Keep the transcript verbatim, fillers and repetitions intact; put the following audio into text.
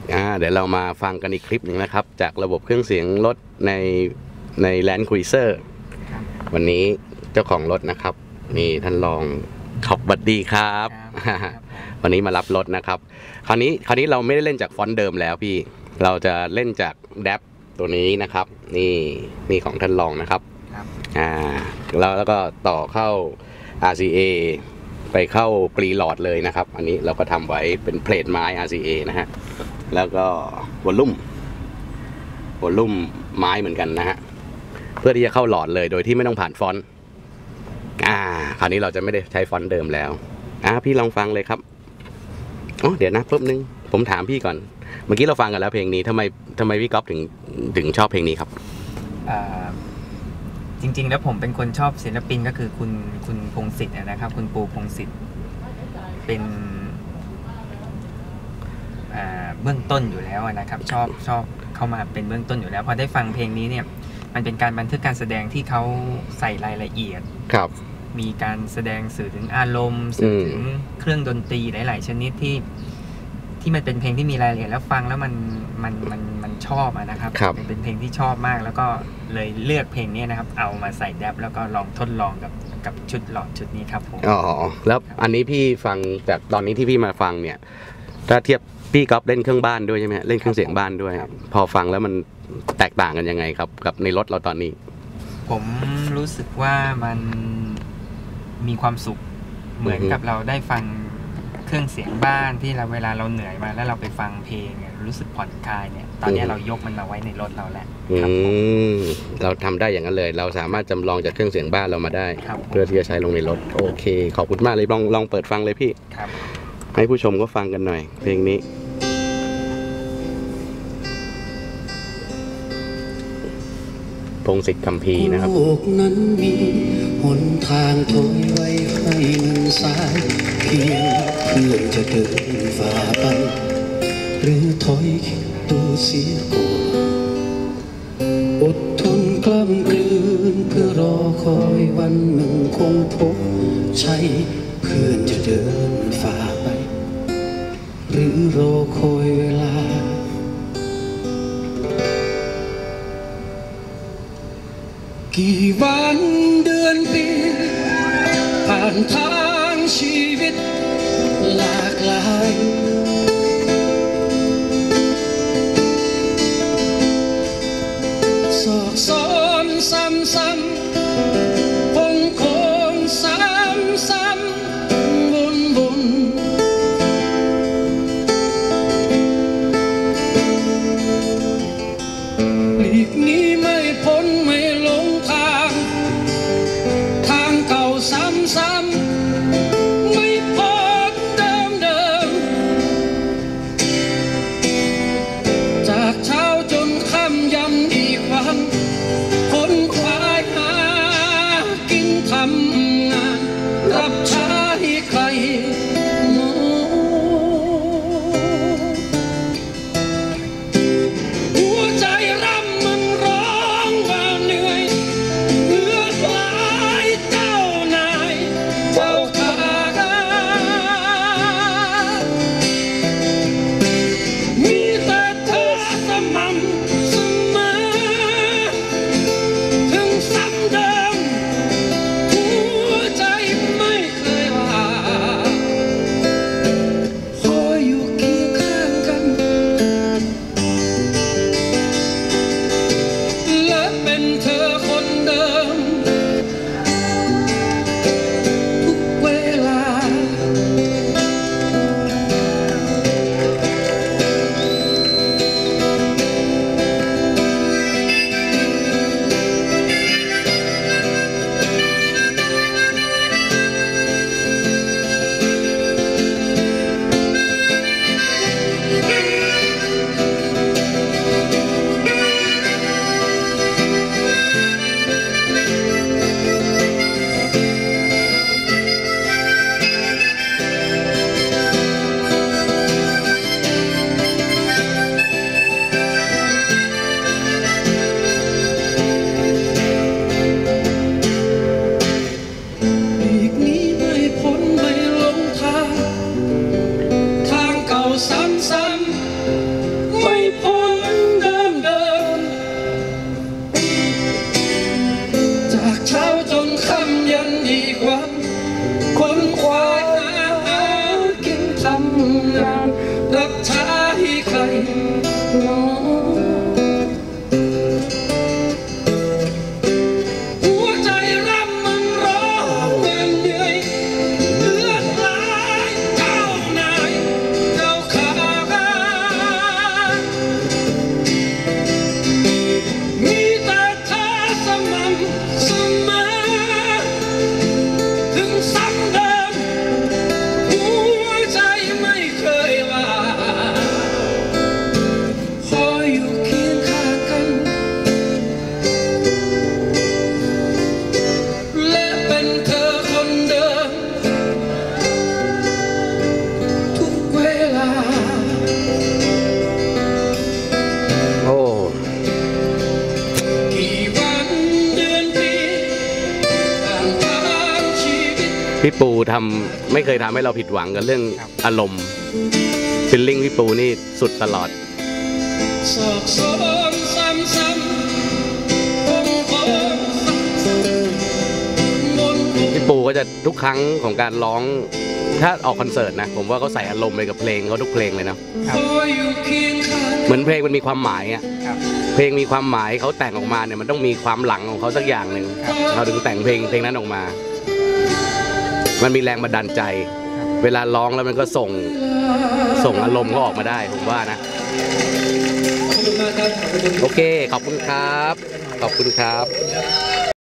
อ่าเดี๋ยวเรามาฟังกันอีกคลิปหนึ่งนะครับจากระบบเครื่องเสียงรถในใน Land Cruiser วันนี้เจ้าของรถนะครับนี่ท่านรองขอบบัดดีครับวันนี้มารับรถนะครับคราวนี้คราวนี้เราไม่ได้เล่นจากฟอนต์เดิมแล้วพี่เราจะเล่นจากแดปตัวนี้นะครับนี่นี่ของท่านรองนะครับอ่าแล้วแล้วก็ต่อเข้า อาร์ ซี เอ ไปเข้าปรีหลอดเลยนะครับอันนี้เราก็ทำไว้เป็นเพลทไม้ อาร์ ซี เอ นะฮะแล้วก็วอลลุ่มวอลลุ่มไม้เหมือนกันนะฮะเพื่อที่จะเข้าหลอดเลยโดยที่ไม่ต้องผ่านฟอนต์อ่าคราวนี้เราจะไม่ได้ใช้ฟอนต์เดิมแล้วอ่าพี่ลองฟังเลยครับอ๋อเดี๋ยวนะปุ๊บนึงผมถามพี่ก่อนเมื่อกี้เราฟังกันแล้วเพลงนี้ทำไมทำไมพี่ก๊อฟถึงถึงชอบเพลงนี้ครับจริงๆแล้วผมเป็นคนชอบศิลปินก็คือคุณคุณพงษ์สิทธิ์นะครับคุณปูพงษ์สิทธิ์เป็นเบื้องต้นอยู่แล้วนะครับชอบชอบเข้ามาเป็นเบื้องต้นอยู่แล้วพอได้ฟังเพลงนี้เนี่ยมันเป็นการบันทึกการแสดงที่เขาใส่รายละเอียดครับมีการแสดงสื่อถึงอารมณ์สื่อถึงเครื่องดนตรีหลายๆชนิดที่ที่มันเป็นเพลงที่มีรายละเอียดแล้วฟังแล้วมันมันมันมันชอบนะครับมันเป็นเพลงที่ชอบมากแล้วก็เลยเลือกเพลงนี้นะครับเอามาใส่แดปแล้วก็ลองทดลองกับกับชุดหลอดชุดนี้ครับผมอ๋อแล้วอันนี้พี่ฟังจากตอนนี้ที่พี่มาฟังเนี่ยถ้าเทียบพี่ก๊อฟเล่นเครื่องบ้านด้วยใช่ไหมเล่นเครื่องเสียงบ้านด้วยพอฟังแล้วมันแตกต่างกันยังไงครับกับในรถเราตอนนี้ผมรู้สึกว่ามันมีความสุขเหมือนกับเราได้ฟังเครื่องเสียงบ้านที่เราเวลาเราเหนื่อยมาแล้วเราไปฟังเพลงรู้สึกผ่อนคลายเนี่ยตอนนี้เรายกมันมาไว้ในรถเราแล้วเราทำได้อย่างนั้นเลยเราสามารถจำลองจากเครื่องเสียงบ้านเรามาได้เพื่อที่จะใช้ลงในรถโอเคขอบคุณมากเลยลองลองเปิดฟังเลยพี่ให้ผู้ชมก็ฟังกันหน่อยเพลงนี้พงษ์สิทธิ์คัมภีร์นะครับโลกนั้นมีหนทางถอยไว้ให้มันสายเพียงเพื่อจะเดินฝ่าไปหรือถอยตัวเสียก่อนอดทนกล้ำกลืนเพื่อรอคอยวันหนึ่งคงพบใช่เพื่อนจะเดินฝ่าไปหรือรอคอยเวลากี่วันเดือนปีผ่านทางชีวิตหลากหลายสอกซ้อนซ้ำซ้ำคงคงซ้ำซ้ำวนวนหลีกนี้ไม่พ้นไม่ลงทางทางเก่าซ้ำซ้ำไม่พบเดิมเดิมพี่ปูทำไม่เคยทำให้เราผิดหวังกับเรื่องอารมณ์ฟิลลิ่งพี่ปูนี่สุดตลอดพี่ปูก็จะทุกครั้งของการร้องถ้าออกคอนเสิร์ตนะผมว่าเขาใส่อารมณ์ไปกับเพลงเขาทุกเพลงเลยนะเหมือนเพลงมันมีความหมายอะเพลงมีความหมายเขาแต่งออกมาเนี่ยมันต้องมีความหลังของเขาสักอย่างหนึ่งเขาถึงแต่งเพลงเพลงนั้นออกมามันมีแรงบันดาลใจเวลาร้องแล้วมันก็ส่งส่งอารมณ์เขาออกมาได้ผมว่านะโอเคขอบคุณครับขอบคุณครับ